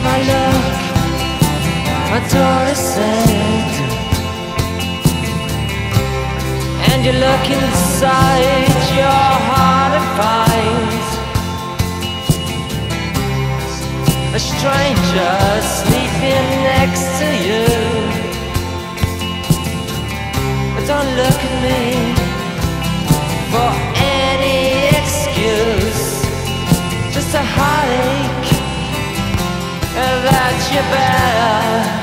my luck, my door is set, and you look inside your heart and find a stranger sleeping next to you. But don't look at me for any excuse, just a heartache that you bear.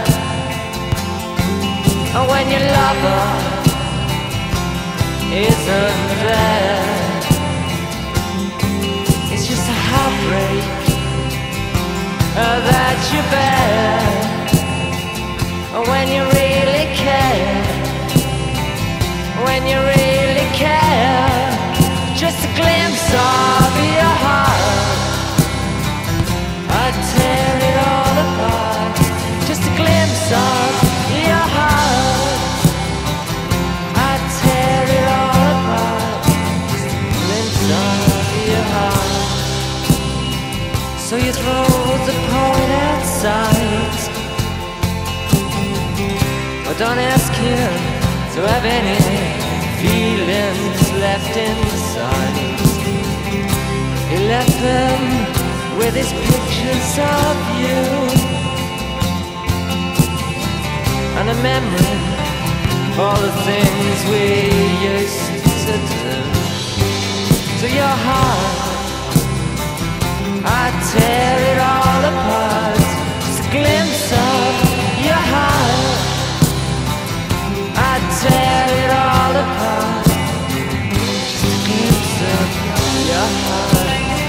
And when your lover isn't there, it's just a heartbreak that you bear. And when you really care, when you really care, just a glimpse of your heart, I'd tear it all apart. Just a glimpse of your heart, I'd tear it all apart. Just a glimpse of your heart. So you throw the poet outside, but don't ask him to have any feelings left inside. He left them with his pictures of you and a memory of all the things we used to do. So your heart, I tear it all apart. Just a glimpse of your heart, I tear it all apart. Just a glimpse of your heart.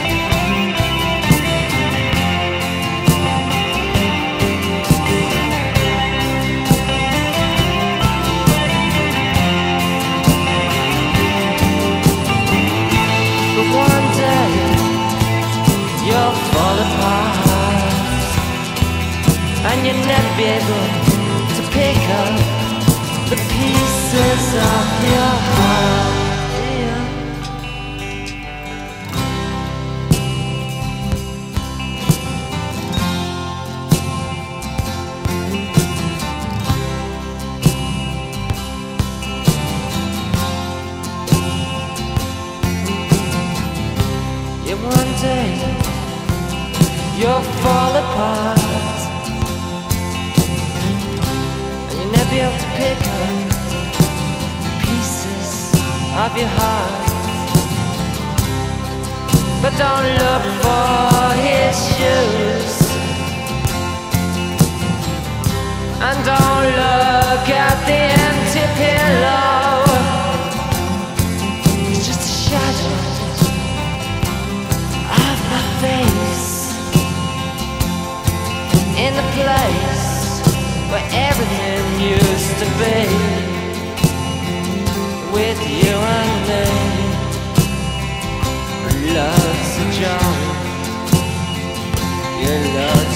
But one day you'll fall apart, and you'll never be able to pick up the pieces of your heart. Yeah, one day you'll fall apart, and you'll never be able to pick up pieces of your heart. But don't look for his shoes, and don't look at the empty pillow. It's just a shadow of my face in the place where everything used to be. With you and me, love's a joke, your love's